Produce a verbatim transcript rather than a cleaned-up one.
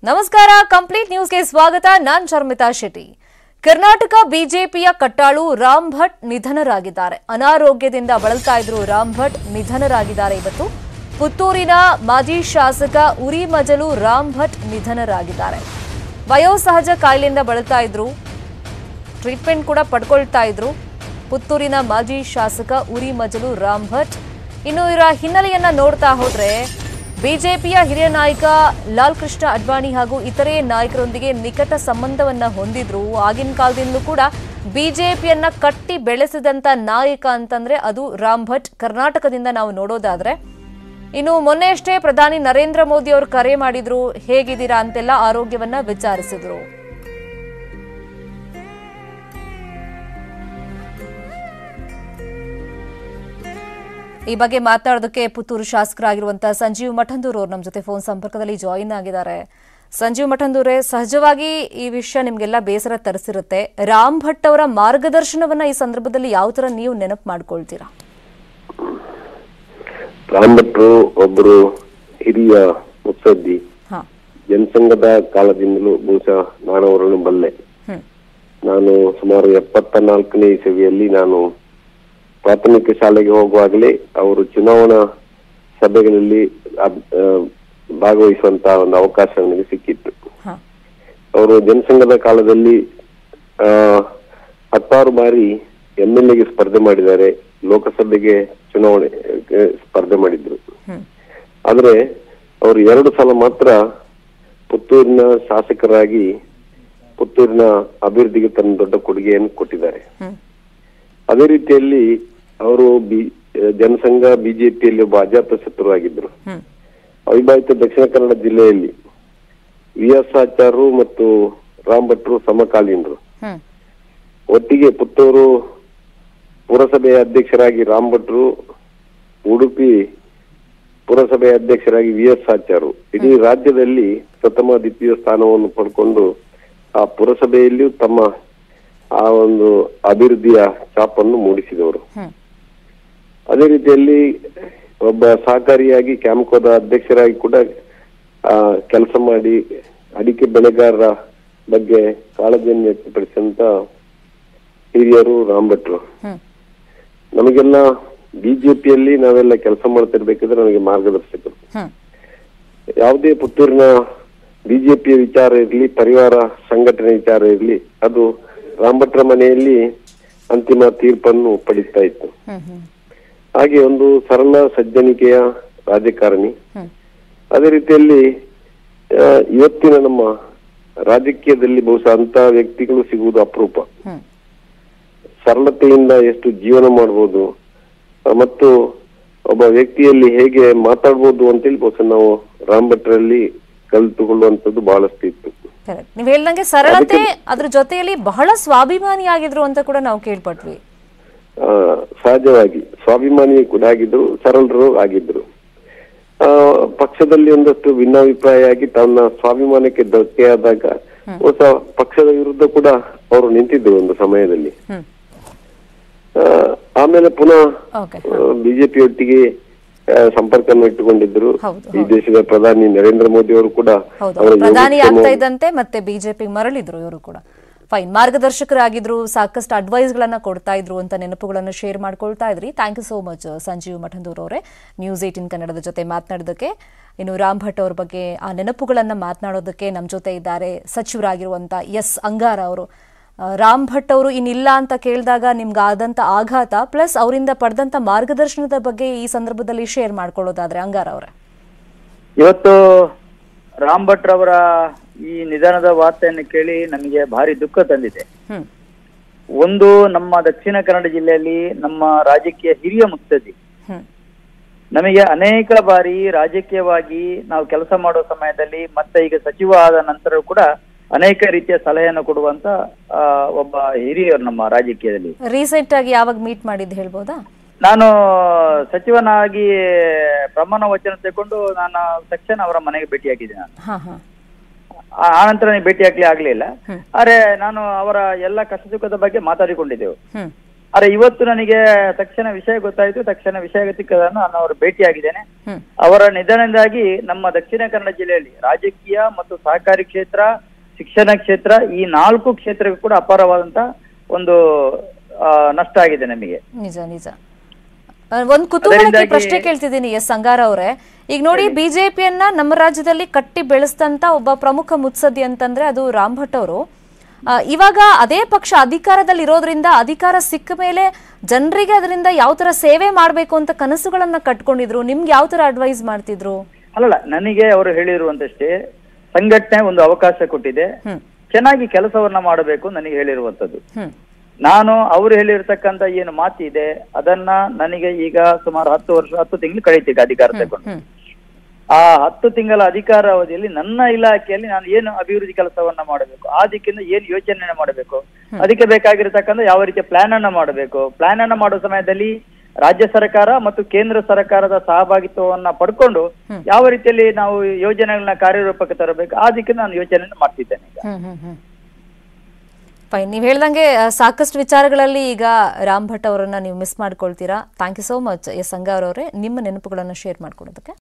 ನಮಸ್ಕಾರ ಕಂಪ್ಲೀಟ್ ನ್ಯೂಸ್ಗೆ ಸ್ವಾಗತ. ನಾನು ಶರ್ಮಿತಾ ಶೆಟ್ಟಿ. ಕರ್ನಾಟಕ ಬಿಜೆಪಿಯ ಕಟ್ಟಾಳು ರಾಮ್ ಭಟ್ ನಿಧನರಾಗಿದ್ದಾರೆ. ಅನಾರೋಗ್ಯದಿಂದ ಬಳಲ್ತಾ ಇದ್ರು ರಾಮ್ ಭಟ್ ನಿಧನರಾಗಿದ್ದಾರೆ. ಇವತ್ತು ಪುತ್ತೂರಿನ ಮಾಜಿ ಶಾಸಕ ಉರಿ ಮಜಲು ರಾಮ್ ಭಟ್ ನಿಧನರಾಗಿದ್ದಾರೆ. ವಯೋಸಹಜ ಕಾಯಿಲೆಯಿಂದ ಬಳಲ್ತಾ ಇದ್ರು, ಟ್ರೀಟ್ಮೆಂಟ್ ಕೂಡ ಪಡ್ಕೊಳ್ತಾ ಇದ್ರು. ಪುತ್ತೂರಿನ ಮಾಜಿ ಶಾಸಕ ಉರಿ ಮಜಲು ರಾಮ್ ಭಟ್. ಇನ್ನು ಇವರ ಹಿನ್ನೆಲೆಯನ್ನ ನೋಡ್ತಾ ಹೋದ್ರೆ ಬಿಜೆಪಿಯ ಹಿರಿಯ ನಾಯಕ ಲಾಲ್ ಕೃಷ್ಣ ಅಡ್ವಾಣಿ ಹಾಗೂ ಇತರೆ ನಾಯಕರೊಂದಿಗೆ ನಿಕಟ ಸಂಬಂಧವನ್ನ ಹೊಂದಿದ್ರು. ಆಗಿನ ಕಾಲದಿಂದಲೂ ಕೂಡ ಬಿಜೆಪಿಯನ್ನ ಕಟ್ಟಿ ಬೆಳೆಸಿದಂತ ನಾಯಕ ಅಂತಂದ್ರೆ ಅದು ರಾಮ್ ಭಟ್. ಕರ್ನಾಟಕದಿಂದ ನಾವು ನೋಡೋದಾದ್ರೆ ಇನ್ನು ಮೊನ್ನೆಯಷ್ಟೇ ಪ್ರಧಾನಿ ನರೇಂದ್ರ ಮೋದಿ ಅವರು ಕರೆ ಮಾಡಿದ್ರು, ಹೇಗಿದ್ದೀರಾ ಅಂತೆಲ್ಲ ಆರೋಗ್ಯವನ್ನ ವಿಚಾರಿಸಿದ್ರು. ಈ ಬಗ್ಗೆ ಮಾತನಾಡೋದಕ್ಕೆ ಪುತ್ತೂರು ಶಾಸಕರಾಗಿರುವಂತಹ ಸಂಜೀವ್ ಮಠಂದೂರ್ ಅವರು ನಮ್ಮ ಜೊತೆ ಫೋನ್ ಸಂಪರ್ಕದಲ್ಲಿ ಜಾಯಿನ್ ಆಗಿದ್ದಾರೆ. ಸಂಜೀವ್ ಮಠಂದೂರೇ, ಸಹಜವಾಗಿ ಈ ವಿಷಯ ನಿಮ್ಗೆಲ್ಲ ಬೇಸರ ತರಿಸಿರುತ್ತೆ. ರಾಮ್ ಭಟ್ ಅವರ ಮಾರ್ಗದರ್ಶನವನ್ನ ಈ ಸಂದರ್ಭದಲ್ಲಿ ಯಾವ ತರ ನೀವು ನೆನಪು ಮಾಡ್ಕೊಳ್ತೀರಾ? ರಾಮ್ ಭಟ್ರು ಒಬ್ಬರು ಹಿರಿಯ ಮುತ್ಸದ್ದಿ. ಜನಸಂಘದ ಕಾಲದಿಂದಲೂ ಬಹುಶಃ ನಾನು ಅವರನ್ನು ಬಲ್ಲೆ. ನಾನು ಸುಮಾರು ಎಪ್ಪತ್ತ ನಾಲ್ಕನೇ ಇಸವಿಯಲ್ಲಿ ನಾನು ಪ್ರಾಥಮಿಕ ಶಾಲೆಗೆ ಹೋಗುವಾಗಲೇ ಅವರು ಚುನಾವಣಾ ಸಭೆಗಳಲ್ಲಿ ಭಾಗವಹಿಸುವಂತಹ ಒಂದು ಅವಕಾಶ ನನಗೆ ಸಿಕ್ಕಿತ್ತು. ಅವರು ಜನಸಂಘದ ಕಾಲದಲ್ಲಿ ಆ ಹತ್ತಾರು ಬಾರಿ ಎಂ ಎಲ್ ಎಗೆ ಸ್ಪರ್ಧೆ ಮಾಡಿದ್ದಾರೆ, ಲೋಕಸಭೆಗೆ ಚುನಾವಣೆ ಸ್ಪರ್ಧೆ ಮಾಡಿದ್ರು. ಆದ್ರೆ ಅವರು ಎರಡು ಸಲ ಮಾತ್ರ ಪುತ್ತೂರಿನ ಶಾಸಕರಾಗಿ ಪುತ್ತೂರಿನ ಅಭಿವೃದ್ಧಿಗೆ ತನ್ನ ದೊಡ್ಡ ಕೊಡುಗೆಯನ್ನು ಕೊಟ್ಟಿದ್ದಾರೆ. ಅದೇ ರೀತಿಯಲ್ಲಿ ಅವರು ಬಿ ಜನಸಂಘ ಬಿಜೆಪಿಯಲ್ಲಿ ಒಬ್ಬ ಅಜಾತ ಶತ್ರುವಾಗಿದ್ರು. ಅವಿಭಾಜಿತ ದಕ್ಷಿಣ ಕನ್ನಡ ಜಿಲ್ಲೆಯಲ್ಲಿ ವಿ ಎಸ್ ಆಚಾರ್ಯರು ಮತ್ತು ರಾಮ್ ಭಟ್ರು ಸಮಕಾಲೀನರು. ಒಟ್ಟಿಗೆ ಪುತ್ತೂರು ಪುರಸಭೆಯ ಅಧ್ಯಕ್ಷರಾಗಿ ರಾಮ್ ಭಟ್ರು, ಉಡುಪಿ ಪುರಸಭೆಯ ಅಧ್ಯಕ್ಷರಾಗಿ ವಿ ಎಸ್ ಆಚಾರ್ಯರು ಇಡೀ ರಾಜ್ಯದಲ್ಲಿ ಪ್ರಥಮ ದ್ವಿತೀಯ ಸ್ಥಾನವನ್ನು ಪಡ್ಕೊಂಡು ಆ ಪುರಸಭೆಯಲ್ಲಿಯೂ ತಮ್ಮ ಆ ಒಂದು ಅಭಿವೃದ್ಧಿಯ ಛಾಪನ್ನು ಮೂಡಿಸಿದವರು. ಅದೇ ರೀತಿಯಲ್ಲಿ ಒಬ್ಬ ಸಹಕಾರಿಯಾಗಿ ಕ್ಯಾಂಕೋದ ಅಧ್ಯಕ್ಷರಾಗಿ ಕೂಡ ಆ ಕೆಲಸ ಮಾಡಿ ಅಡಿಕೆ ಬೆಳೆಗಾರರ ಬಗ್ಗೆ ಕಾಳಜಿಯನ್ನು ವ್ಯಕ್ತಪಡಿಸಿದಂತ ಹಿರಿಯರು ರಾಮ್ ಭಟ್ರು. ನಮಗೆಲ್ಲ ಬಿಜೆಪಿಯಲ್ಲಿ ನಾವೆಲ್ಲ ಕೆಲಸ ಮಾಡ್ತಿರ್ಬೇಕಿದ್ರೆ ನನಗೆ ಮಾರ್ಗದರ್ಶಕರು. ಯಾವುದೇ ಪುತ್ತೂರಿನ ಬಿಜೆಪಿಯ ವಿಚಾರ ಇರಲಿ, ಪರಿವಾರ ಸಂಘಟನೆ ವಿಚಾರ ಇರಲಿ, ಅದು ರಾಮ್ ಭಟ್ರ ಮನೆಯಲ್ಲಿ ಅಂತಿಮ ತೀರ್ಪನ್ನು ಪಡಿಸ್ತಾ ಇತ್ತು. ಹಾಗೆ ಒಂದು ಸರಳ ಸಜ್ಜನಿಕೆಯ ರಾಜಕಾರಣಿ. ಅದೇ ರೀತಿಯಲ್ಲಿ ಇವತ್ತಿನ ನಮ್ಮ ರಾಜಕೀಯದಲ್ಲಿ ಬಹುಶಃ ಅಂತ ವ್ಯಕ್ತಿಗಳು ಸಿಗುವುದು ಅಪರೂಪ. ಸರಳತೆಯಿಂದ ಎಷ್ಟು ಜೀವನ ಮಾಡಬಹುದು ಮತ್ತು ಒಬ್ಬ ವ್ಯಕ್ತಿಯಲ್ಲಿ ಹೇಗೆ ಮಾತಾಡ್ಬೋದು ಅಂತೇಳಿ ಬಹುಶಃ ನಾವು ರಾಮ್ ಭಟ್ರಲ್ಲಿ ಕಲಿತುಕೊಳ್ಳುವಂತದ್ದು ಬಹಳಷ್ಟು ಇತ್ತು. ನೀವ್ ಹೇಳ್ದಂಗೆ ಸರಳತೆ, ಅದ್ರ ಜೊತೆಯಲ್ಲಿ ಬಹಳ ಸ್ವಾಭಿಮಾನಿ ಆಗಿದ್ರು ಅಂತ ಕೂಡ ನಾವು ಕೇಳ್ಪಟ್ವಿ. ಆ ಸಹಜವಾಗಿ ಸ್ವಾಭಿಮಾನಿ ಕೂಡ ಆಗಿದ್ರು, ಸರಳರು ಆಗಿದ್ರು. ಆ ಪಕ್ಷದಲ್ಲಿ ಒಂದಷ್ಟು ಭಿನ್ನಾಭಿಪ್ರಾಯ ಆಗಿ ತನ್ನ ಸ್ವಾಭಿಮಾನಕ್ಕೆ ಧಕ್ಕೆಯಾದಾಗ ಹೊಸ ಪಕ್ಷದ ವಿರುದ್ಧ ಕೂಡ ಅವರು ನಿಂತಿದ್ರು ಒಂದು ಸಮಯದಲ್ಲಿ. ಆಮೇಲೆ ಪುನಃ ಬಿಜೆಪಿ ಒಟ್ಟಿಗೆ ಸಂಪರ್ಕವನ್ನು ಇಟ್ಟುಕೊಂಡಿದ್ರು. ಈ ದೇಶದ ಪ್ರಧಾನಿ ನರೇಂದ್ರ ಮೋದಿ ಅವರು ಕೂಡ ಪ್ರಧಾನಿ ಆಗ್ತಾ ಇದ್ದಂತೆ ಮತ್ತೆ ಬಿಜೆಪಿ ಮರಳಿದ್ರು. ಇವರು ಕೂಡ ಫೈನ್ ಮಾರ್ಗದರ್ಶಕರಾಗಿದ್ರು, ಸಾಕಷ್ಟು ಅಡ್ವೈಸ್ ಗಳನ್ನ ಕೊಡ್ತಾ ಇದ್ರು ಅಂತ ನೆನಪುಗಳನ್ನು ಶೇರ್ ಮಾಡ್ಕೊಳ್ತಾ ಇದ್ರಿ. Thank you so much Sanjeev Mathandur ಅವರೇ, ನ್ಯೂಸ್ ಏಟೀನ್ ಕನ್ನಡದ ಜೊತೆ ಮಾತನಾಡೋದಕ್ಕೆ. ಇನ್ನು ರಾಮ್ ಭಟ್ ಅವ್ರ ಬಗ್ಗೆ ಆ ನೆನಪುಗಳನ್ನ ಮಾತನಾಡೋದಕ್ಕೆ ನಮ್ಮ ಜೊತೆ ಇದ್ದಾರೆ ಸಚಿವರಾಗಿರುವಂತ ಎಸ್ ಅಂಗಾರ ಅವರು. ರಾಮ್ ಭಟ್ ಅವರು ಇನ್ನಿಲ್ಲ ಅಂತ ಕೇಳಿದಾಗ ನಿಮ್ಗೆ ಆದಂತ ಆಘಾತ ಪ್ಲಸ್ ಅವರಿಂದ ಪಡೆದಂತ ಮಾರ್ಗದರ್ಶನದ ಬಗ್ಗೆ ಈ ಸಂದರ್ಭದಲ್ಲಿ ಶೇರ್ ಮಾಡ್ಕೊಳ್ಳೋದಾದ್ರೆ ಅಂಗಾರ ಅವರೇ. ಇವತ್ತು ರಾಮ್ ಭಟ್ ಅವರ ಈ ನಿಧನದ ವಾರ್ತೆಯನ್ನು ಕೇಳಿ ನಮಗೆ ಭಾರಿ ದುಃಖ ತಂದಿದೆ. ಒಂದು, ನಮ್ಮ ದಕ್ಷಿಣ ಕನ್ನಡ ಜಿಲ್ಲೆಯಲ್ಲಿ ನಮ್ಮ ರಾಜಕೀಯ ಹಿರಿಯ ಮುತ್ಸದ್ದಿ. ನಮಗೆ ಅನೇಕ ಬಾರಿ ರಾಜಕೀಯವಾಗಿ ನಾವು ಕೆಲಸ ಮಾಡೋ ಸಮಯದಲ್ಲಿ ಮತ್ತೆ ಈಗ ಸಚಿವ ಆದ ನಂತರ ಕೂಡ ಅನೇಕ ರೀತಿಯ ಸಲಹೆಯನ್ನು ಕೊಡುವಂತ ಒಬ್ಬ ಹಿರಿಯರು ನಮ್ಮ ರಾಜಕೀಯದಲ್ಲಿ. ರೀಸೆಂಟ್ ಆಗಿ ಯಾವಾಗ ಮೀಟ್ ಮಾಡಿದ್ದು ಹೇಳ್ಬೋದಾ? ನಾನು ಸಚಿವನಾಗಿ ಪ್ರಮಾಣ ವಚನ ತಗೊಂಡು ನಾನು ತಕ್ಷಣ ಅವರ ಮನೆಗೆ ಭೇಟಿಯಾಗಿದ್ದೆ. ನಾನು ಆನಂತರ ಭೇಟಿ ಹಾಕ್ಲಿ ಆಗ್ಲಿಲ್ಲ. ಆದ್ರೆ ನಾನು ಅವರ ಎಲ್ಲ ಕಷ್ಟ ಸುಖದ ಬಗ್ಗೆ ಮಾತಾಡಿಕೊಂಡಿದ್ದೆವು. ಆದ್ರೆ ಇವತ್ತು ನನಗೆ ತಕ್ಷಣ ವಿಷಯ ಗೊತ್ತಾಯ್ತು. ತಕ್ಷಣ ವಿಷಯ ಗೊತ್ತಿದ್ದನ್ನು ನಾನು ಅವರು ಭೇಟಿಯಾಗಿದ್ದೇನೆ. ಅವರ ನಿಧನದಿಂದಾಗಿ ನಮ್ಮ ದಕ್ಷಿಣ ಕನ್ನಡ ಜಿಲ್ಲೆಯಲ್ಲಿ ರಾಜಕೀಯ ಮತ್ತು ಸಹಕಾರಿ ಕ್ಷೇತ್ರ, ಶಿಕ್ಷಣ ಕ್ಷೇತ್ರ, ಈ ನಾಲ್ಕು ಕ್ಷೇತ್ರಕ್ಕೂ ಕೂಡ ಅಪಾರವಾದಂತ ಒಂದು ನಷ್ಟ ಆಗಿದೆ ನಮಗೆ. ನಿಜ ನಿಜ. ಒಂದ್ ಕುತೂಹಲಕ್ಕೆ ಪ್ರಶ್ನೆ ಕೇಳ್ತಿದ್ದೀನಿ ಎಸ್ ಸಂಗಾರ ಅವರೇ. ಈಗ ನೋಡಿ, ಬಿಜೆಪಿಯನ್ನ ನಮ್ಮ ರಾಜ್ಯದಲ್ಲಿ ಕಟ್ಟಿ ಬೆಳೆಸ್ತಂತ ಒಬ್ಬ ಪ್ರಮುಖ ಮುತ್ಸದ್ದಿ ಅಂತಂದ್ರೆ ಅದು ರಾಮ್ ಭಟ್ ಅವರು. ಇವಾಗ ಅದೇ ಪಕ್ಷ ಅಧಿಕಾರದಲ್ಲಿ ಇರೋದ್ರಿಂದ ಅಧಿಕಾರ ಸಿಕ್ಕ ಮೇಲೆ ಜನರಿಗೆ ಅದರಿಂದ ಯಾವ ತರ ಸೇವೆ ಮಾಡ್ಬೇಕು ಅಂತ ಕನಸುಗಳನ್ನ ಕಟ್ಕೊಂಡಿದ್ರು. ನಿಮ್ಗೆ ಯಾವ ತರ ಅಡ್ವೈಸ್ ಮಾಡ್ತಿದ್ರು? ಅಲ್ಲಲ್ಲ, ನನಗೆ ಅವರು ಹೇಳಿರುವಂತಷ್ಟೇ, ಸಂಘಟನೆ ಒಂದು ಅವಕಾಶ ಕೊಟ್ಟಿದೆ, ಚೆನ್ನಾಗಿ ಕೆಲಸವನ್ನ ಮಾಡಬೇಕು ನನಗೆ ಹೇಳಿರುವಂತದ್ದು. ನಾನು ಅವರು ಹೇಳಿರ್ತಕ್ಕಂತ ಏನು ಮಾತಿದೆ ಅದನ್ನ ನನಗೆ ಈಗ ಸುಮಾರು ಹತ್ತು ವರ್ಷ ಹತ್ತು ತಿಂಗಳು ಕಳೀತೀಗ ಅಧಿಕಾರ ತಗೊಂಡು. ಆ ಹತ್ತು ತಿಂಗಳ ಅಧಿಕಾರ ಅವಧಿಯಲ್ಲಿ ನನ್ನ ಇಲಾಖೆಯಲ್ಲಿ ನಾನು ಏನು ಅಭಿವೃದ್ಧಿ ಕೆಲಸವನ್ನ ಮಾಡಬೇಕು, ಆ ದಿಕ್ಕಿಂದ ಏನು ಯೋಚನೆ ಮಾಡಬೇಕು, ಅದಕ್ಕೆ ಬೇಕಾಗಿರ್ತಕ್ಕಂಥ ಯಾವ ರೀತಿಯ ಪ್ಲಾನ್ ಅನ್ನ ಮಾಡಬೇಕು, ಪ್ಲಾನ್ ಅನ್ನ ಮಾಡುವ ಸಮಯದಲ್ಲಿ ರಾಜ್ಯ ಸರ್ಕಾರ ಮತ್ತು ಕೇಂದ್ರ ಸರ್ಕಾರದ ಸಹಭಾಗಿತ್ವವನ್ನ ಪಡ್ಕೊಂಡು ಯಾವ ರೀತಿಯಲ್ಲಿ ನಾವು ಯೋಜನೆಗಳನ್ನ ಕಾರ್ಯರೂಪಕ್ಕೆ ತರಬೇಕು, ಆ ದಿಕ್ಕಿಂದ ನಾನು ಯೋಚನೆ ಮಾಡ್ತಿದ್ದೇನೆ ಈಗ. ಫೈನ್. ನೀವು ಹೇಳ್ದಂಗೆ ಸಾಕಷ್ಟು ವಿಚಾರಗಳಲ್ಲಿ ಈಗ ರಾಮ್ ಭಟ್ ಅವರನ್ನ ನೀವು ಮಿಸ್ ಮಾಡ್ಕೊಳ್ತೀರಾ. Thank you so much S Sangar ಅವರೇ, ನಿಮ್ಮ ನೆನಪುಗಳನ್ನು ಶೇರ್ ಮಾಡ್ಕೊಡೋದಕ್ಕೆ.